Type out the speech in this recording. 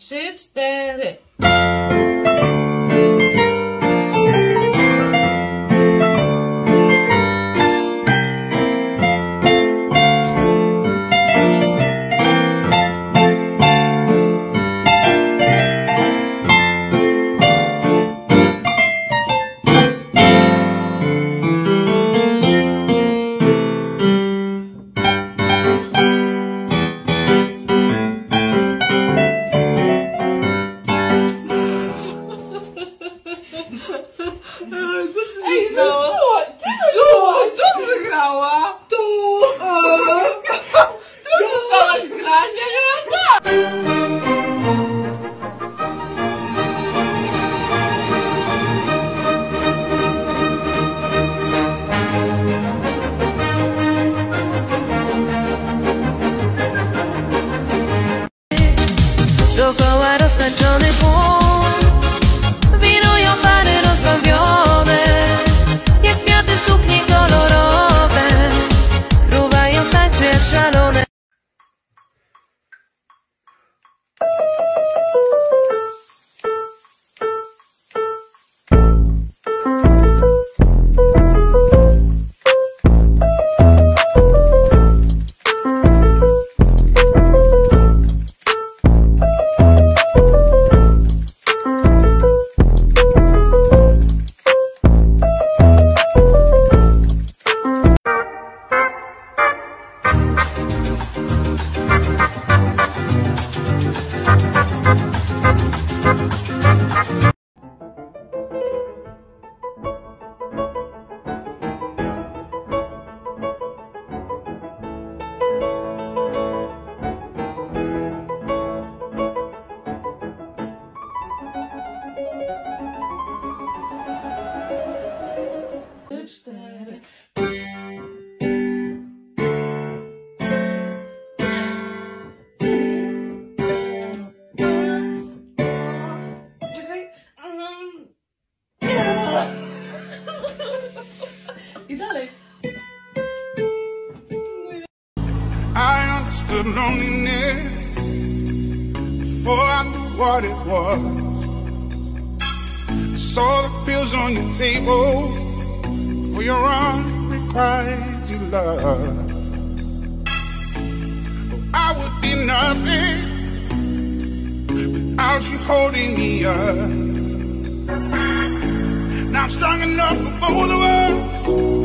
3, 4. Dookoła roztańczony tłum, wirują pary rozbawione, jak kwiaty suknie kolorowe, fruwają tańce jak szalone. I dalej. I understood loneliness before I knew what it was. I saw the pills on your table for your unrequited love. Oh, I would be nothing without you holding me up. Now I'm strong enough for both of us.